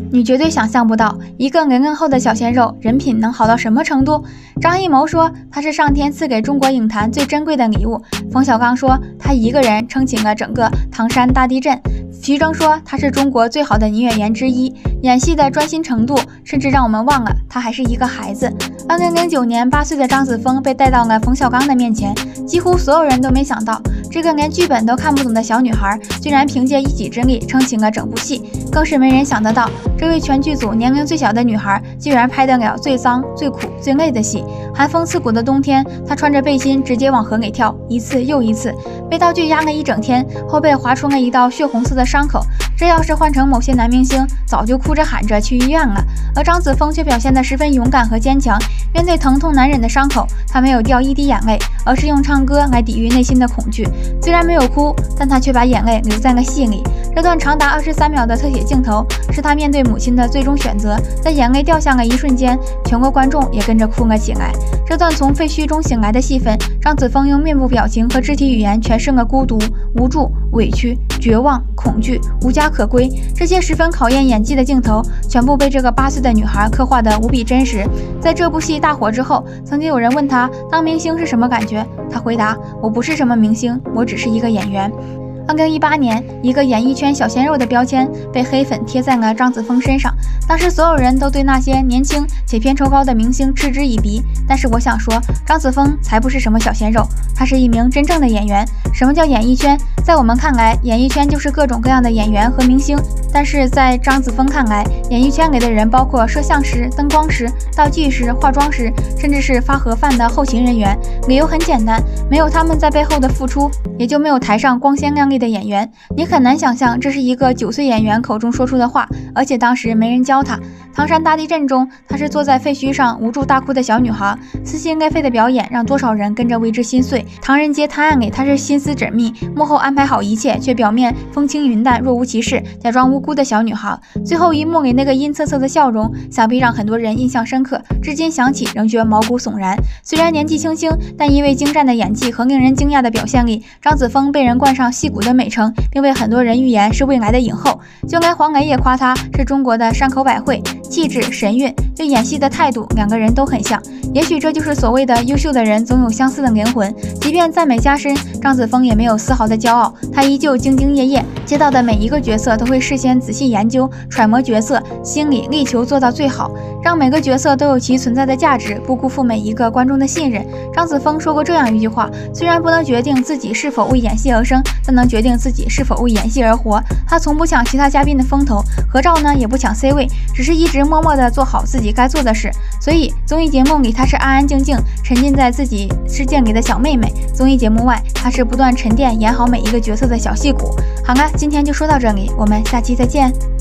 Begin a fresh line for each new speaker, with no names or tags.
你绝对想象不到，一个恩厚的小鲜肉，人品能好到什么程度？张艺谋说他是上天赐给中国影坛最珍贵的礼物，冯小刚说他一个人撑起了整个唐山大地震，徐峥说他是中国最好的女演员之一，演戏的专心程度甚至让我们忘了他还是一个孩子。2009年8岁的张子枫被带到了冯小刚的面前，几乎所有人都没想到，这个连剧本都看不懂的小女孩居然凭借一己之力撑起了整部戏，更是没人想得到，这位全剧组年龄最小的女孩居然拍得了最脏、最苦、最累的戏。寒风刺骨的冬天，她穿着背心直接往河里跳，一次又一次，被道具压了一整天，后背划出了一道血红色的伤口。这要是换成某些男明星，早就哭着喊着去医院了。而张子枫却表现得十分勇敢和坚强，面对疼痛难忍的伤口，她没有掉一滴眼泪，而是用唱歌来抵御内心的恐惧。虽然没有哭，但她却把眼泪留在了戏里。这段长达23秒的特写镜头，是她面对母亲的最终选择。在眼泪掉下的一瞬间，全国观众也跟着哭了起来。这段从废墟中醒来的戏份，张子枫用面部表情和肢体语言诠释了孤独、无助、委屈、绝望、恐惧、无家可归，这些十分考验演技的镜头，全部被这个8岁的女孩刻画得无比真实。在这部戏大火之后，曾经有人问她当明星是什么感觉，她回答：我不是什么明星，我只是一个演员。2018年，一个演艺圈小鲜肉的标签被黑粉贴在了张子枫身上。当时所有人都对那些年轻且片酬高的明星嗤之以鼻，但是我想说，张子枫才不是什么小鲜肉，他是一名真正的演员。什么叫演艺圈？在我们看来，演艺圈就是各种各样的演员和明星，但是在张子枫看来，演艺圈里的人包括摄像师、灯光师、道具师、化妆师，甚至是发盒饭的后勤人员。理由很简单，没有他们在背后的付出，也就没有台上光鲜亮丽的演员。你很难想象这是一个9岁演员口中说出的话，而且当时没人教他。唐山大地震中，她是坐在废墟上无助大哭的小女孩，撕心裂肺的表演让多少人跟着为之心碎。唐人街探案里，她是心思缜密，幕后安排好一切，却表面风轻云淡，若无其事，假装无辜的小女孩。最后一幕里那个阴恻恻的笑容，想必让很多人印象深刻，至今想起仍觉毛骨悚然。虽然年纪轻轻，但因为精湛的演技和令人惊讶的表现力，张子枫被人冠上戏骨的美称，并为很多人预言是未来的影后。就连黄磊也夸她是中国的山口百惠，气质、神韵，对演戏的态度，两个人都很像。也许这就是所谓的优秀的人总有相似的灵魂。即便赞美加深，张子枫也没有丝毫的骄傲，她依旧兢兢业业，接到的每一个角色都会事先仔细研究、揣摩角色心理，力求做到最好，让每个角色都有其存在的价值，不辜负每一个观众的信任。张子枫说过这样一句话：虽然不能决定自己是否为演戏而生，但能决定自己是否为演戏而活。他从不抢其他嘉宾的风头，合照呢也不抢 C 位，只是一直默默地做好自己该做的事。所以综艺节目里他是安安静静沉浸在自己世界里的小妹妹，综艺节目外他是不断沉淀演好每一个角色的小戏骨。好了，今天就说到这里，我们下期再见。